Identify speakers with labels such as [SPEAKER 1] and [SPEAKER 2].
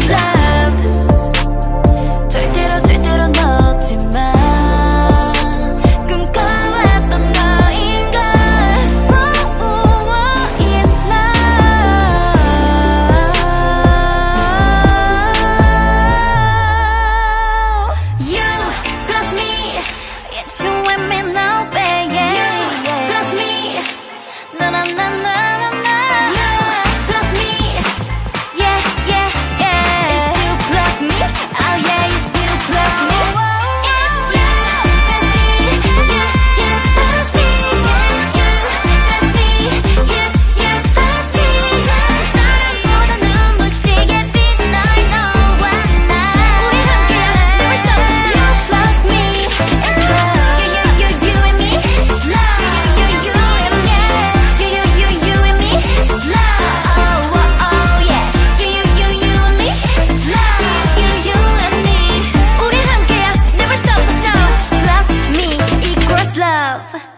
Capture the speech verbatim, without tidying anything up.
[SPEAKER 1] love 절대로 절대로 놓지 마 꿈꿔왔던 너인걸 Yes love You plus me It's you and me now baby You plus me Na na na na na na You plus me Yeah yeah yeah It's you plus me Oh yeah it's you plus me It's you plus me You you plus me You you plus me You you plus me 사랑보다 눈부시게 빛날 너와 나 우리 함께야 never stop You plus me It's love You you you you and me It's love You you you and me You you you you and me It's love Oh oh oh yeah You you you you and me It's love You you you and me 우리 함께야 never stop us now Plus me equals love